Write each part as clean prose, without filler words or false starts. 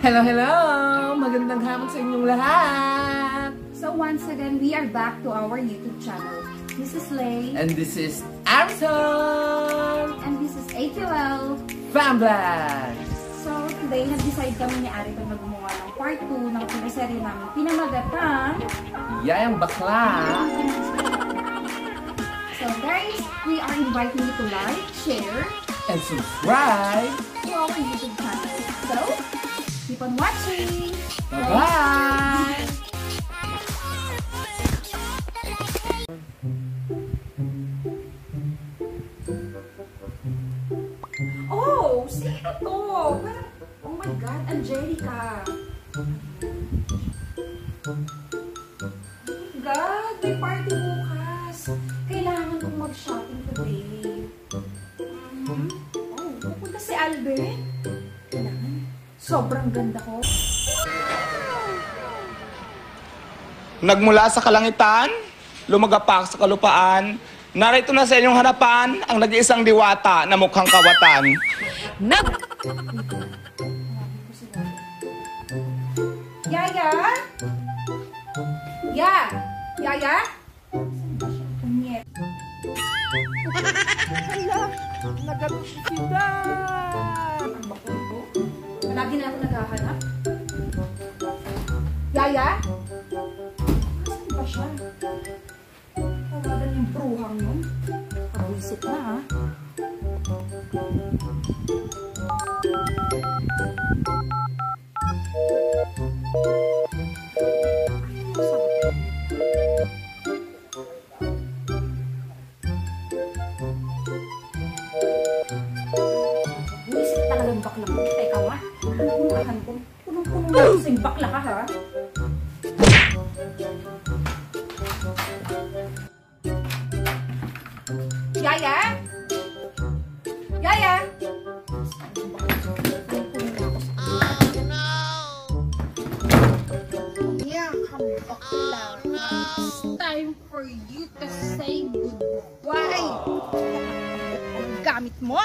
Hello, hello! Magandang hapon sa inyong lahat! So once again, we are back to our YouTube channel. This is Lay. And this is Arison! And this is AQL. Famblad! So today, nag-decide kami ni Arito na gumawa ng part 2 ng pinaserye namin pinamagatang Yayang Bakla! So guys, we are inviting you to like, share, and subscribe to our YouTube channel. So, keep on watching! Bye-bye! Oh! Sino to? Parang, oh my God, Angelica! Oh my God, may party bukas! Kailangan kong mag-shopping today. Oh, pupunta si Albert? Kailangan. Sobrang ganda ko. Nagmula sa kalangitan, lumagapak sa kalupaan, narito na sa inyong harapan ang nag-iisang diwata na mukhang kawatan. Yaya? Yaya? Punyet. Hala! Nagalit sila! Ang bakol ko. Lagi na ako naghahanap. Yaya? Saan ba siya? Tawagan yung bruhang yun. Pag-visit na, ha? Buisit talagang bakla mo. Teka nga. Punuhan ko. Punong-puno na ako sa'yung bakla ka, ha? Yaya? Yaya? It's time for you to say goodbye. Ang gamit mo?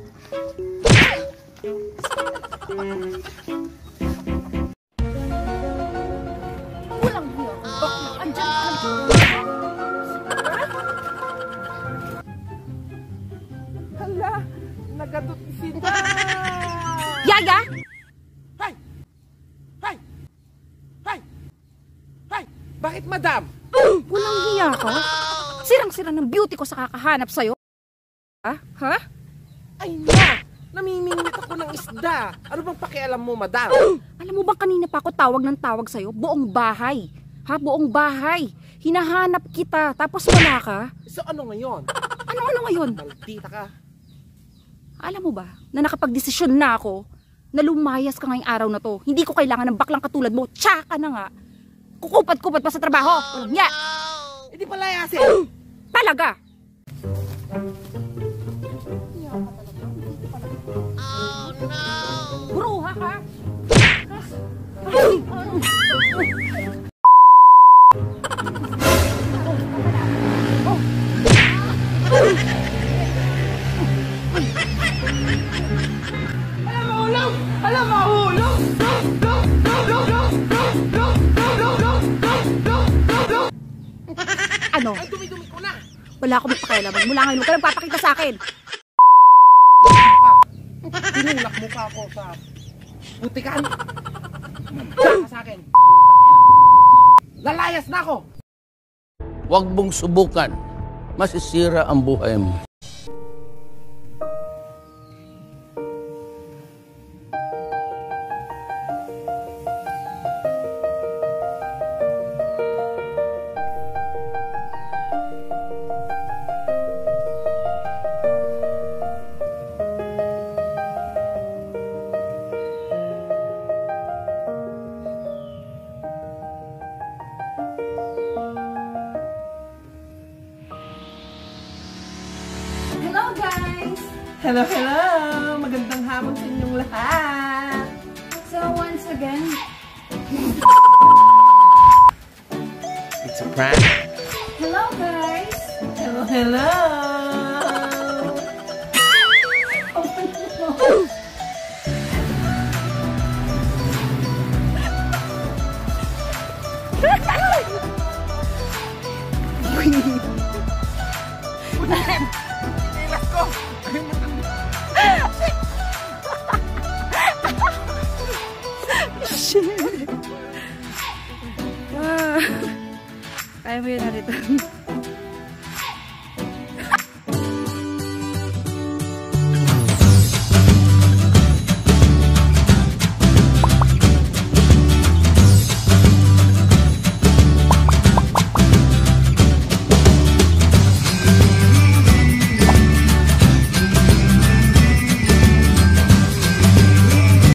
Walang hiya. Bakla, andyan ka. Hala! Nagalit sila! Yaya? Hay! Hay! Hay! Hay! Bakit, madam? Walang hiya ka? Sirang-sira ng beauty ko sa kakahanap sa'yo. Ha? Ay na! Namimingit ako ng isda! Ano bang pakialam mo, madam? Alam mo bang kanina pa ako tawag ng tawag sa'yo? Buong bahay. Ha? Buong bahay. Hinahanap kita, tapos wala ka. So ano ngayon? Ano ngayon? Maldita ka! Alam mo ba, na nakapag-desisyon na ako na lumayas ka ngayong araw na to. Hindi ko kailangan ng baklang katulad mo. Tsaka na nga. Kukupat-kupat pa sa trabaho. Walang hiya. Hindi pala yasin! Talaga. Bruha ka. Alam, mahulog! Ano? Ang dumi-dumi ko na! Wala akong pakialaman. Mula ngayon, huwag ka nagpapakita sa akin. Tinulak mukha ko sa butikan. Saka sa akin. Lalayas na ako! Huwag mong subukan. Masisira ang buhay mo. Hello, guys! Hello, hello! Magandang hapon sa inyong lahat! So once again, It's a prank. hello, guys! Hello, hello! Shit. Wow. Kaya mo yun, Narito.